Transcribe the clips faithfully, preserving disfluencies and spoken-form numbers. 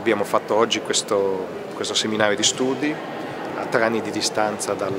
abbiamo fatto oggi questo, questo seminario di studi a tre anni di distanza dal,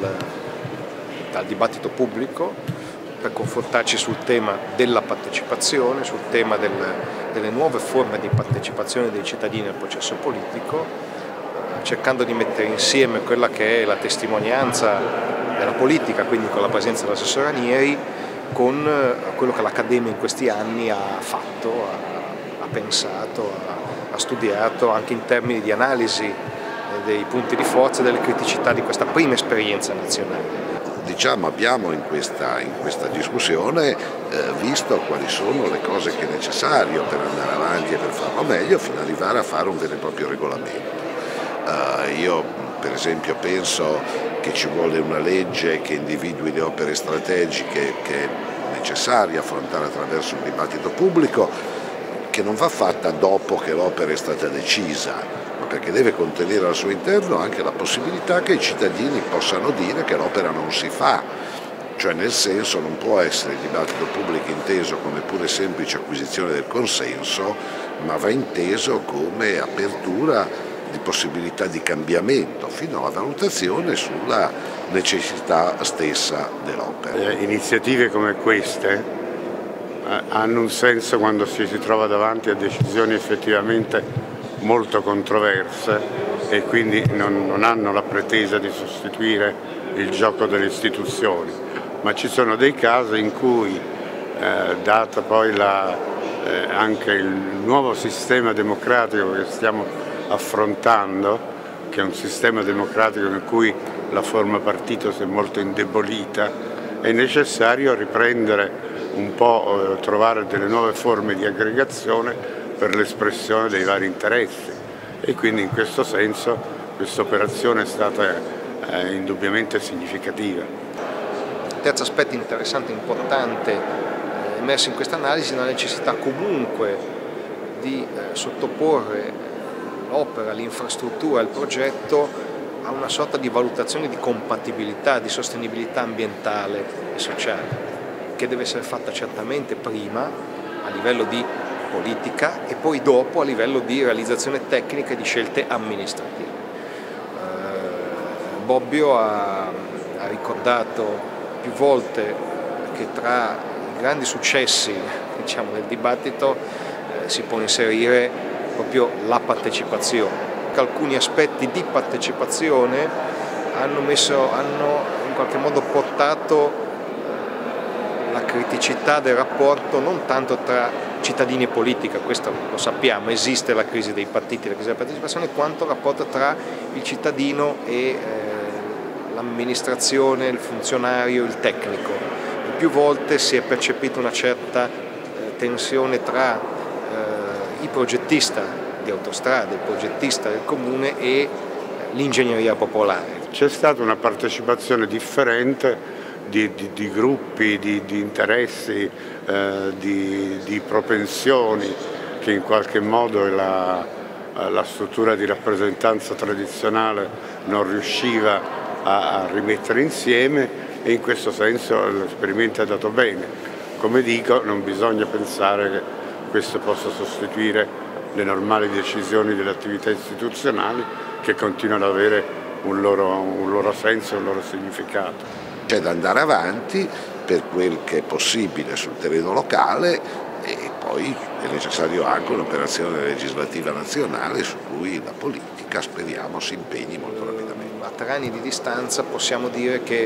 dal dibattito pubblico, per confrontarci sul tema della partecipazione, sul tema del, delle nuove forme di partecipazione dei cittadini al processo politico, cercando di mettere insieme quella che è la testimonianza della politica, quindi con la presenza dell'assessore Ranieri, con quello che l'Accademia in questi anni ha fatto, ha, ha pensato, ha, ha studiato anche in termini di analisi dei punti di forza e delle criticità di questa prima esperienza nazionale. Diciamo, abbiamo in questa, in questa discussione eh, visto quali sono le cose che è necessario per andare avanti e per farlo meglio fino ad arrivare a fare un vero e proprio regolamento. Uh, io per esempio penso che ci vuole una legge che individui le opere strategiche che è necessario affrontare attraverso un dibattito pubblico, che non va fatta dopo che l'opera è stata decisa, ma perché deve contenere al suo interno anche la possibilità che i cittadini possano dire che l'opera non si fa, cioè nel senso non può essere il dibattito pubblico inteso come pure semplice acquisizione del consenso, ma va inteso come apertura di possibilità di cambiamento fino alla valutazione sulla necessità stessa dell'opera. Iniziative come queste hanno un senso quando ci si trova davanti a decisioni effettivamente molto controverse e quindi non, non hanno la pretesa di sostituire il gioco delle istituzioni, ma ci sono dei casi in cui, eh, data poi la, eh, anche il nuovo sistema democratico che stiamo affrontando, che è un sistema democratico in cui la forma partito si è molto indebolita, è necessario riprendere un po', eh, trovare delle nuove forme di aggregazione per l'espressione dei vari interessi e quindi in questo senso questa operazione è stata eh, indubbiamente significativa. Terzo aspetto interessante e importante eh, emerso in questa analisi è la necessità comunque di eh, sottoporre l'opera, l'infrastruttura, il progetto a una sorta di valutazione di compatibilità, di sostenibilità ambientale e sociale, che deve essere fatta certamente prima a livello di politica e poi dopo a livello di realizzazione tecnica e di scelte amministrative. Eh, Bobbio ha, ha ricordato più volte che tra i grandi successi, diciamo, del dibattito eh, si può inserire proprio la partecipazione. Alcuni aspetti di partecipazione hanno, messo, hanno in qualche modo portato la criticità del rapporto non tanto tra cittadini e politica, questo lo sappiamo, esiste la crisi dei partiti, la crisi della partecipazione, quanto il rapporto tra il cittadino e eh, l'amministrazione, il funzionario, il tecnico. E più volte si è percepita una certa eh, tensione tra il progettista di autostrade, il progettista del comune e l'ingegneria popolare. C'è stata una partecipazione differente di, di, di gruppi, di, di interessi, eh, di, di propensioni che in qualche modo la, la struttura di rappresentanza tradizionale non riusciva a, a rimettere insieme e in questo senso l'esperimento è andato bene. Come dico, non bisogna pensare che questo possa sostituire le normali decisioni delle attività istituzionali che continuano ad avere un loro, un loro senso e un loro significato. C'è da andare avanti per quel che è possibile sul terreno locale e poi è necessario anche un'operazione legislativa nazionale su cui la politica speriamo si impegni molto rapidamente. A tre anni di distanza possiamo dire che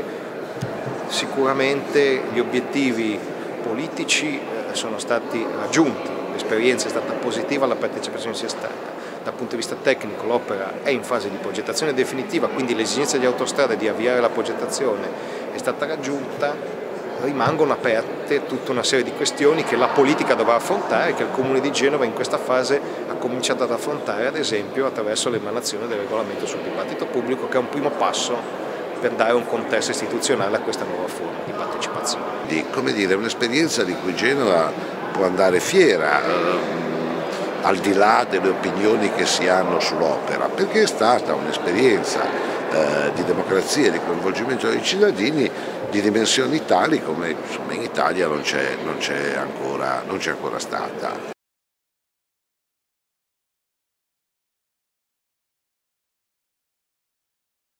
sicuramente gli obiettivi politici sono stati raggiunti, l'esperienza è stata positiva, la partecipazione sia stata. Dal punto di vista tecnico l'opera è in fase di progettazione definitiva, quindi l'esigenza di Autostrade di avviare la progettazione è stata raggiunta, rimangono aperte tutta una serie di questioni che la politica dovrà affrontare, che il Comune di Genova in questa fase ha cominciato ad affrontare, ad esempio attraverso l'emanazione del regolamento sul dibattito pubblico, che è un primo passo per dare un contesto istituzionale a questa nuova forma di partecipazione. Di, come dire, un'esperienza di cui Genova può andare fiera, ehm, al di là delle opinioni che si hanno sull'opera, perché è stata un'esperienza eh, di democrazia e di coinvolgimento dei cittadini di dimensioni tali come insomma, in Italia non c'è ancora, non c'è ancora stata.